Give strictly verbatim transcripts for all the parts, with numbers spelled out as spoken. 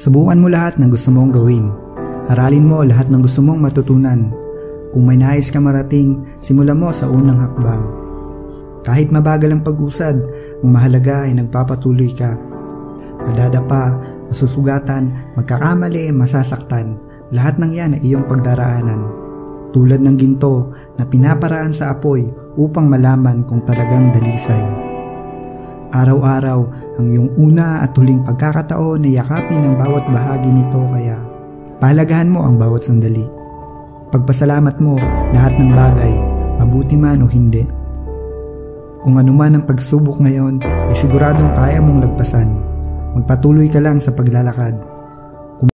Subukan mo lahat ng gusto mong gawin. Aralin mo lahat ng gusto mong matutunan. Kung may nais ka marating, simulan mo sa unang hakbang. Kahit mabagal ang pag-usad, ang mahalaga ay nagpapatuloy ka. Madadapa, masusugatan, magkakamali, masasaktan. Lahat ng yan ay iyong pagdaraanan. Tulad ng ginto na pinaparaan sa apoy upang malaman kung talagang dalisay. Araw-araw ang iyong una at huling pagkakataon na yakapin ang bawat bahagi nito, kaya pahalagahan mo ang bawat sandali. Pagpasalamat mo lahat ng bagay, mabuti man o hindi. Kung anuman ang pagsubok ngayon ay siguradong kaya mong lagpasan. Magpatuloy ka lang sa paglalakad. Kung...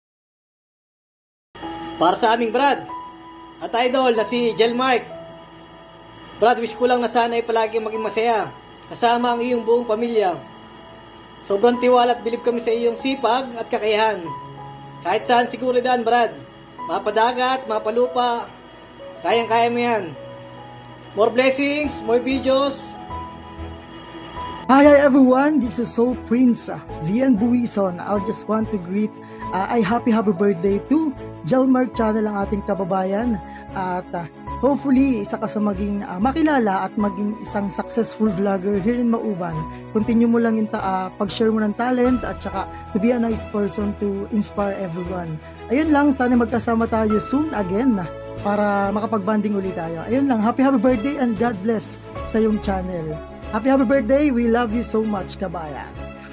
Para sa aming Brad at idol na si Jelmark, Brad, wish ko lang na sana ay palagi maging masaya kasama ang iyong buong pamilya. Sobrang tiwala at bilib kami sa iyong sipag at kakayahan. Kahit saan siguro daan, Brad. Mapadagat, mapalupa, kayang-kaya mo yan. More blessings, more videos. Hi, hi everyone, this is Soul Prince Vian Buison. I just want to greet uh, ay happy happy birthday to Jelmark Channel, ang ating kababayan. At uh, hopefully, isa ka sa maging uh, makilala at maging isang successful vlogger here in Mauban. Continue mo lang yung ta- uh, pag-share mo ng talent at saka to be a nice person to inspire everyone. Ayun lang, sana magkasama tayo soon again para makapag-banding ulit tayo. Ayun lang, happy happy birthday and God bless sa iyong channel. Happy happy birthday, we love you so much, kabayan.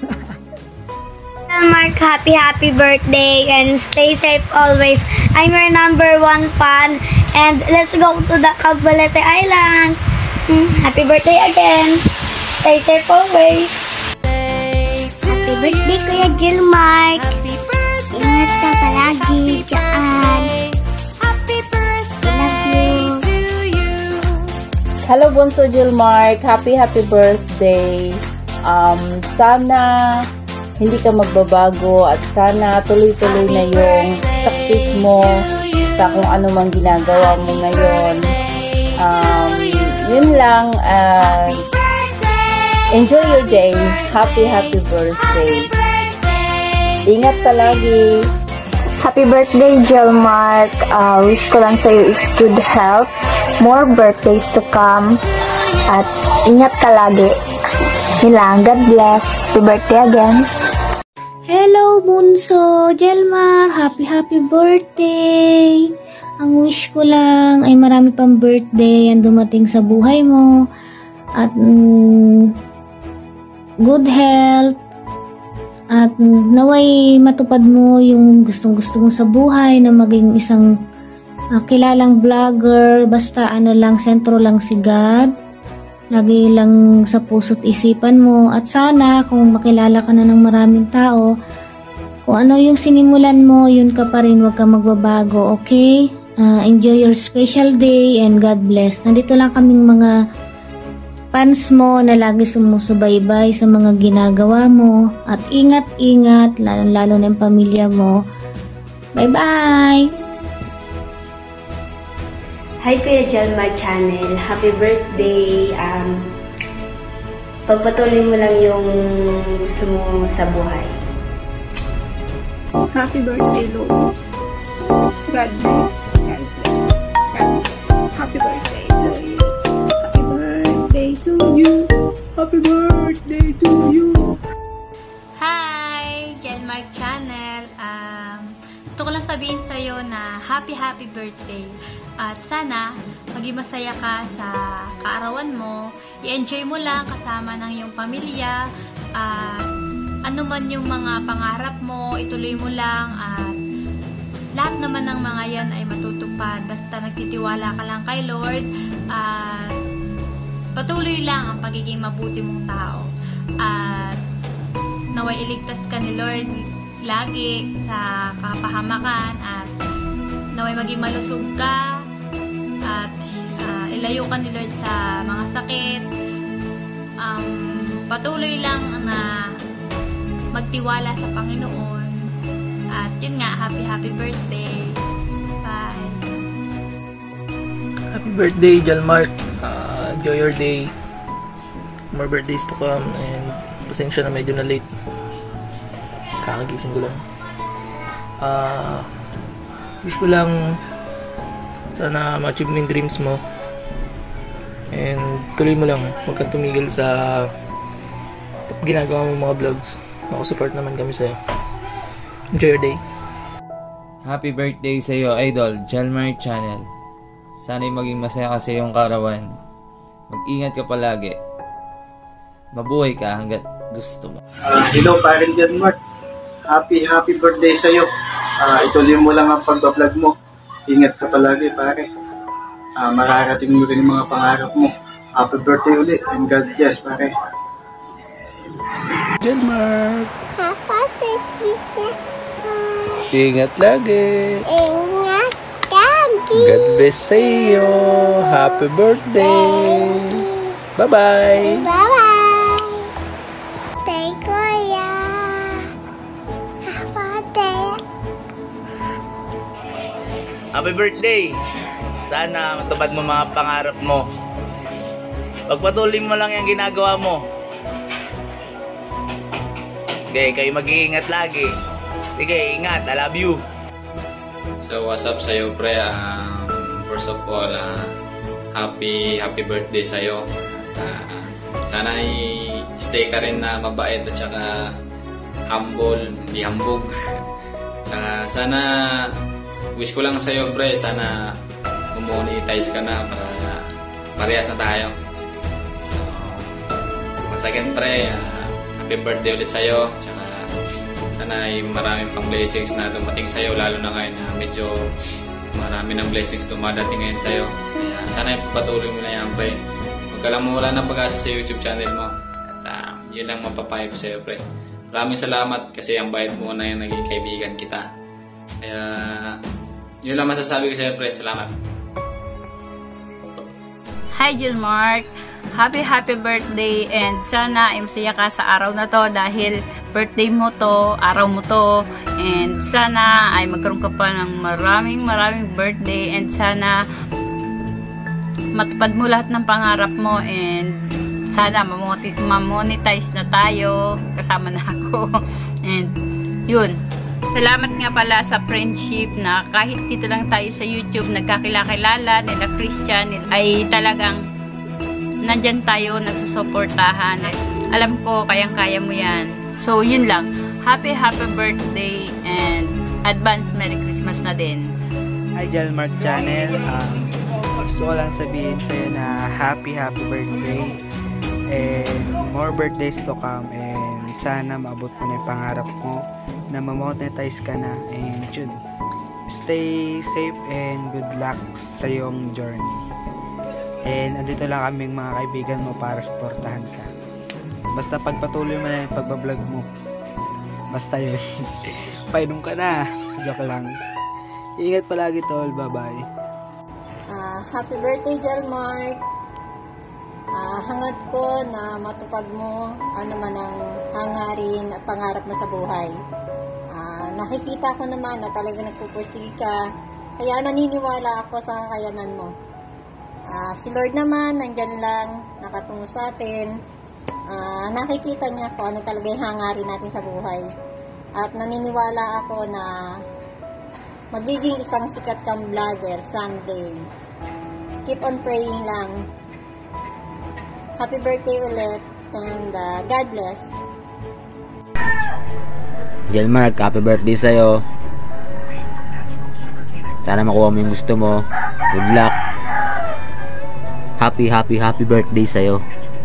Mark, happy happy birthday and stay safe always. I'm your number one fan and let's go to the Cavite Island. Mm, happy birthday again. Stay safe always. Happy birthday, Kuya Jelmark. Ingat ka palagi dyan. I love you. Hello, Bunso Jelmark. Happy happy birthday. Um, sana hindi ka magbabago at sana tuloy-tuloy na yung success mo sa kung ano mang ginagawa mo ngayon. Um, yun lang. Uh, enjoy your day. Happy, happy birthday. Ingat palagi. Happy birthday, Jelmark. Uh, wish ko lang sa'yo is good health, more birthdays to come, at ingat ka lagi. Yun lang. God bless. Happy birthday again. Hello, Bunso Jelmark. Happy, happy birthday. Ang wish ko lang ay marami pang birthday ang dumating sa buhay mo. At mm, good health. At mm, naway matupad mo yung gustong-gusto mo sa buhay na maging isang uh, kilalang vlogger. Basta ano lang, sentro lang si God. Lagi lang sa puso't isipan mo. At sana, kung makilala ka na ng maraming tao, kung ano yung sinimulan mo, yun ka pa rin, huwag ka magbabago, okay? Uh, enjoy your special day and God bless. Nandito lang kaming mga fans mo na lagi sumusubaybay sa mga ginagawa mo. At ingat-ingat, lalo-lalo ng pamilya mo. Bye-bye! Hi Kuya Jelmark Channel, happy birthday. Um, pagpatuloy mo lang yung gusto mo sa buhay. Happy birthday, Lord. God bless. God bless. God bless. Happy birthday to you. Happy birthday to you. Happy birthday to you. Hi, Jelmark Channel. Um, gusto ko lang sabihin sa'yo na happy happy birthday. At sana, maging masaya ka sa kaarawan mo. I-enjoy mo lang kasama ng iyong pamilya. At ano man yung mga pangarap mo, ituloy mo lang. At lahat naman ng mga yan ay matutupad. Basta nagtitiwala ka lang kay Lord. At patuloy lang ang pagiging mabuti mong tao. At naway iligtas ka ni Lord lagi sa kapahamakan. At naway maging malusog ka. At uh, ilayo ka ni Lord sa mga sakit. Um, patuloy lang na magtiwala sa Panginoon. At yun nga, happy happy birthday. Bye. Happy birthday, Jelmark. Uh, enjoy your day. More birthdays to come. And pasensya na medyo na late. Kakagising ko lang. Uh, wish ko lang sana ma-achieve mo yung dreams mo. And tuloy mo lang. Huwag kang tumigil sa ginagawa mo mga vlogs. Ako-support naman kami sa'yo. Enjoy your day. Happy birthday sa iyo, Idol, Jelmar Channel. Sana'y maging masaya ka sa iyong karawan. Mag-ingat ka palagi. Mabuhay ka hanggat gusto mo. Uh, hello, Parang Jelmar. Happy, happy birthday sa iyo. Uh, ituloy mo lang ang pagbablog mo. Ingat ka palagi, pare. Uh, mararating mo rin yung mga pangarap mo. Happy birthday ulit and God bless, pare. Jelmar. Happy birthday. Ingat lagi. Ingat lagi. God bless sa iyo. Happy birthday. Bye-bye. Bye-bye. Tay Kuya. Happy birthday. Sana matupad mo mga pangarap mo. Pagpatuloy mo lang yung ginagawa mo. Okay, kayo mag-iingat lagi. Sige, ingat. I love you. So, what's up sa'yo, pre? Um, first of all, uh, happy happy birthday sa'yo. Uh, sana i-stay ka rin na mabait at saka humble, hindi hambog. Saka, sana, wish ko lang sa'yo, pre, sana monetize ka na para parehas na tayo. So, once again, pre, uh, happy birthday ulit sa'yo. Tsaka, sana ay maraming pang blessings na dumating sa'yo, lalo na ngayon na medyo marami ng blessings dumadating ngayon sa'yo. Kaya sana ipatuloy mo na yan, pre. Huwag ka lang mawala ng pag-asa sa YouTube channel mo. At uh, yun lang mapapayo ko sa'yo, pre. Maraming salamat kasi ang bayad mo na yung naging kaibigan kita. Kaya yun lang masasabi ko sa'yo, pre. Salamat. Hi, Jelmark. Happy happy birthday and sana ay masaya ka sa araw na to dahil birthday mo to, araw mo to, and sana ay magkaroon ka pa ng maraming maraming birthday and sana matupad mo lahat ng pangarap mo and sana mamonetize na tayo, kasama na ako. And yun, salamat nga pala sa friendship na kahit dito lang tayo sa YouTube nagkakilala nila Christian ay talagang nandyan tayo, nagsusuportahan. Alam ko, kayang-kaya mo yan. So, yun lang. Happy, happy birthday and advance Merry Christmas na din. Hi, Jelmark Channel. Um, gusto ko lang sabihin sa'yo na happy, happy birthday and more birthdays to come and sana maabot mo na yung pangarap mo na mamonetize ka na and yun. Stay safe and good luck sa iyong journey. And andito lang kaming mga kaibigan mo para supportahan ka. Basta pagpatuloy mo na yung pagbablog mo. Basta yun. Painom ka na. Joke lang. Ingat palagi, tol. Bye-bye. Uh, happy birthday, Jelmark. Uh, hangad ko na matupad mo ano man ang hangarin at pangarap mo sa buhay. Uh, nakikita ko naman na talaga nagpupursige ka. Kaya naniniwala ako sa kakayanan mo. Uh, si Lord naman, nandyan lang, nakatungo sa atin. Uh, nakikita niya kung ano talaga yung hangarin natin sa buhay. At naniniwala ako na magiging isang sikat kang vlogger someday. Keep on praying lang. Happy birthday ulit and uh, God bless. Jelmark, happy birthday sa'yo. Sana makuha mo yung gusto mo. Good luck. Happy, happy, happy birthday sa'yo.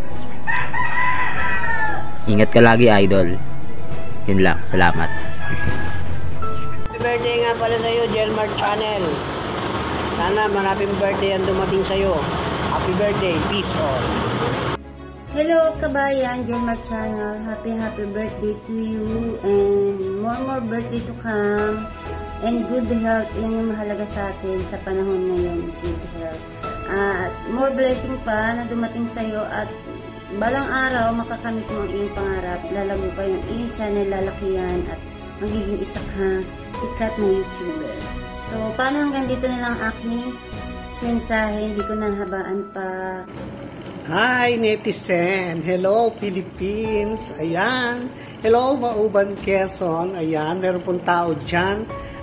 Ingat ka lagi, idol. Yun lang, salamat. Happy birthday nga pala sa'yo, Jelmark Channel. Sana maraming birthday ang dumating sa'yo. Happy birthday, peace all. Hello kabayan, Jelmark Channel. Happy, happy birthday to you and more, more birthday to come. And good health, yan yung mahalaga sa atin sa panahon ngayon, good health. At uh, more blessing pa na dumating sa iyo at balang araw makakamit mo ang iyong pangarap, lalago pa yung iyong channel, lalakihan at magiging isa ka sikat na YouTuber. So, paano hanggang dito na lang aking mensahe, hindi ko nahabaan pa. Hi netizen! Hello Philippines! Ayan! Hello Mauban, Quezon! Ayan, meron pong tao dyan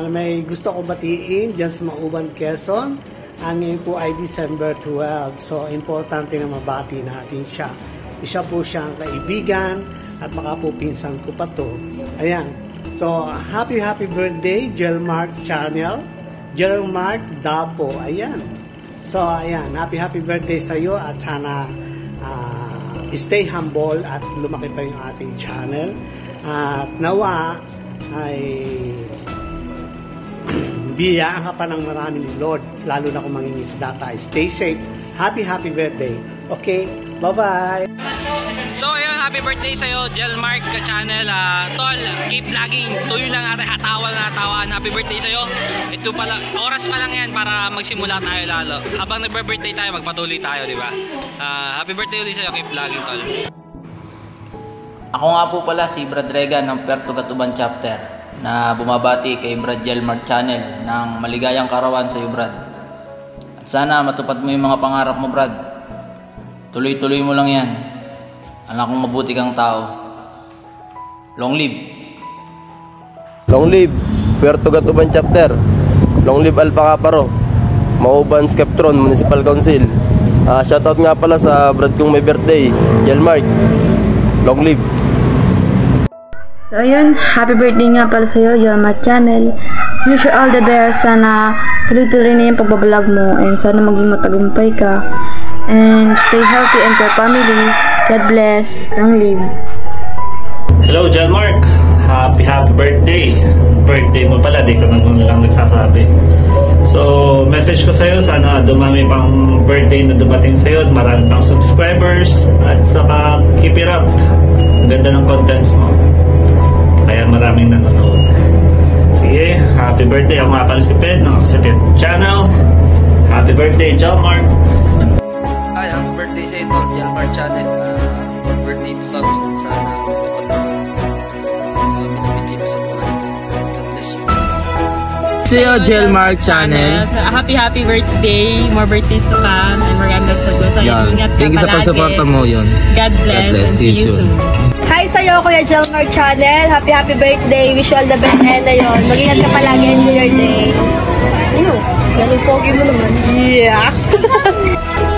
uh, may gusto ko batiin dyan sa Mauban, Quezon. Ang ngayon po ay December twelve. So, importante na mabati natin siya. Isa po siyang kaibigan at baka po pinsan ko pa to. Ayan. So, happy happy birthday, Jelmark Channel. Jelmark Dapo. Ayan. So, ayan. Happy happy birthday sa iyo at sana uh, stay humble at lumaki pa yung ating channel. At nawa ay biyaan ka pa ng marami ni Lord, lalo na kung mangingisda tayo. Stay safe. Happy, happy birthday. Okay? Bye-bye! So, ayun, happy birthday sa'yo, Jelmark Channel. Uh, tol, keep vlogging. Tuyo lang natin, hatawa na hatawa. Happy birthday sa'yo. Ito pala, oras pa lang yan para magsimula tayo lalo. Habang nagbe-birthday tayo, magpatuloy tayo, di ba? Uh, happy birthday ulit sa'yo, keep vlogging, tol. Ako nga po pala si Brad Regan ng Puerto Gatuban Chapter na bumabati kay Brad Jelmark Channel ng maligayang karawan sa iyo, Brad. At sana matupad mo yung mga pangarap mo, Brad. Tuloy-tuloy mo lang yan. Alam kong mabuti kang tao. Long live! Long live Puerto Gatuban Chapter. Long live Alpha Caparo, Mauban Skeptron Municipal Council. uh, Shoutout nga pala sa Brad kong may birthday, Jelmark. Long live! So ayun, happy birthday nga pala sa'yo, Jelmark Channel. Wish you all the best. Sana tuloy-tuloy na yung pagbablog mo and sana maging matagumpay ka. And stay healthy and for family. God bless. Long live. Hello, Jelmark. Happy, happy birthday. Birthday mo pala, di ko na lang nagsasabi. So, message ko sa'yo, sana dumami pang birthday na dumating sa'yo, marami pang subscribers, at saka keep it up. Ang ganda ng contents mo. Kaya maraming nanonood. Sige, happy birthday. Ako nga pala si Ped ng Aksipet Channel. Happy birthday, Jelmark. Ay, happy birthday sa ito, Jelmark Channel. Uh, for birthday to come, sana kapag uh, binibiti mo sa buhay. God bless you. Sa iyo, Jelmark Channel. Happy, happy birthday. More birthdays to come. And magandang sago sa'yo. Ingat ka Thank you sa palagi. pagsuporta mo yun. God bless, God bless. and see you soon. Hi sa'yo, Kuya Jelmark Channel. Happy, happy birthday. Wish you all the best. And ayun, mag-ingat ka palagi. Enjoy your day. Ayun, ganun pogi mo naman. Yeah.